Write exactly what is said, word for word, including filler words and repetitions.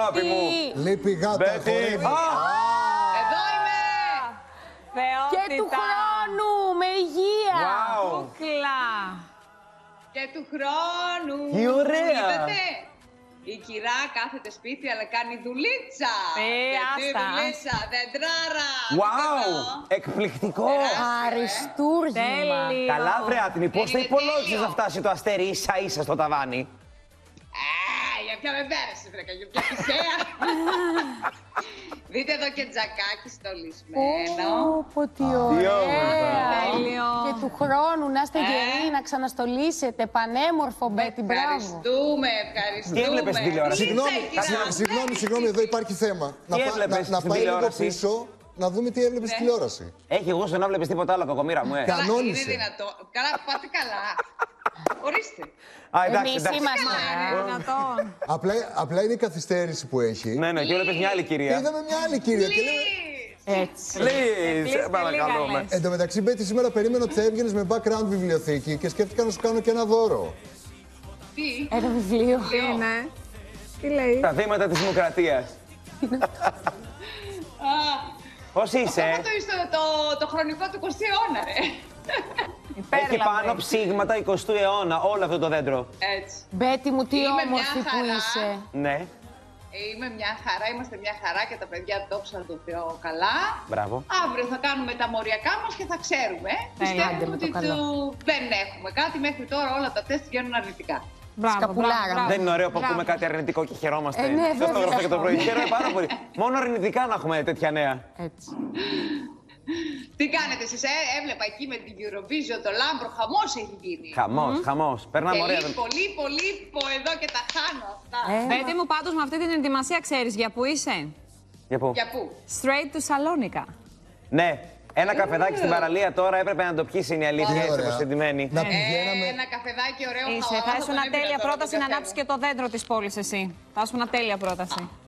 αγάπη μου. Λείπει γάτα, Μπέτη. χορεύει. Εδώ είμαι! Και του χρόνου, με υγεία. Wow. Κούκλα. Και του χρόνου. Τι ωραία. Είδατε? Η κυρά κάθεται σπίτι, αλλά κάνει δουλίτσα. Ε, Και τι άστα. δουλίτσα, δεντράρα. Wow, Δεντρό. εκπληκτικό. Αριστούργημα. Τέλειο. Καλά, βρε Άτιμη, πώς θα Είναι υπολόγισες τέλειο. να φτάσει το αστέρι ίσα ίσα στο ταβάνι. Α, για ποια με πέρασε, βρέκα, για ποια πισέα. Δείτε εδώ και τζακάκι στολισμένο. Πω, τι όμορφα. ωραία. Τέλειο. Και του χρόνου να είστε Ε. γεροί, να ξαναστολίσετε. Πανέμορφο, Μπέτη, μπράβο. Ευχαριστούμε, ευχαριστούμε. Τι έβλεπες στην τηλεόραση? Συγγνώμη, Είσαι, κυρά. συγγνώμη, συγγνώμη, συγγνώμη, εδώ υπάρχει θέμα. Να, πα- έβλεπες να, να στην πάει λίγο τηλεόραση? πίσω, να δούμε τι έβλεπες στην τηλεόραση. Έχει εγώ στο να βλέπεις τίποτα άλλο, κακομοίρα μου, ε. Καλά, Κανόνισε. είναι δυνατό. Καλά, πάτε καλά. Ορίστε. Α, εντάξει, Εμείς εντάξει. είμαστε. Είναι δυνατόν. Απλά, απλά είναι η καθυστέρηση που έχει. Ναι, ναι, και έβλεπες μια άλλη Και κυρία. είδαμε μια άλλη κυρία και λέμε... Έτσι. Λύς, Please, παρακαλούμε. λίγα λες. Εν τω μεταξύ, Μπέτη, σήμερα περίμενα ότι θα έβγαινες με background βιβλιοθήκη και σκέφτηκα να σου κάνω και ένα δώρο. Τι. Ένα βιβλίο. Τι είναι. Τι λέει. Τα θύματα της δημοκρατίας. Πώς είσαι? Αυτό το, το, το, το χρονικό του εικοστού αιώνα, ρε. Έχει Υπέρλαμπρη. πάνω ψήγματα εικοστού αιώνα, όλο αυτό το δέντρο. Έτσι. Μπέτη μου, τι Είμαι μια όμορφη που χαρά. είσαι. Ναι, Είμαι μια χαρά, είμαστε μια χαρά και τα παιδιά δόξα τω Θεώ καλά. μπράβο. Αύριο θα κάνουμε τα μοριακά μας και θα ξέρουμε. άντε Πιστεύουμε με το ότι καλό. του... δεν έχουμε κάτι. Μέχρι τώρα όλα τα τεστ βγαίνουν αρνητικά. Μπράβο, Σκαπουλάρα. μπράβο, μπράβο. Δεν είναι ωραίο που Μπράβο. ακούμε κάτι αρνητικό και χαιρόμαστε. Ε, ναι, Δεν το βέβαια. έγραψα και το πρωί. Χαίρομαι πάρα πολύ. Μόνο αρνητικά να έχουμε τέτοια νέα. Έτσι. Τι κάνετε εσείς, ε? Έβλεπα εκεί με την Eurovision, το Λάμπρο, χαμός έχει γίνει. Χαμός, χαμός. Περνάμε ωραία. Και πολύ, πολύ πω εδώ και τα χάνω αυτά. Ε, Μπέτη μου, πάντως με αυτή την ετοιμασία ξέρεις για πού είσαι. Για πού? Για πού? Straight to Σαλόνικα. Ναι, ένα καφεδάκι στην παραλία τώρα έπρεπε να το πιείς, είναι η αλήθεια, Τι έτσι ωραία. όπως την τιμένη. Να Ε, πηγαίναμε... ένα καφεδάκι ωραίο. Είσαι, χαό, θα ήσουν τον μια έπινα τέλεια τώρα πρόταση τον να καφέ ανάψεις μου. και το δέντρο της πόλης εσύ. Θα ήσουν μια τέλεια πρόταση.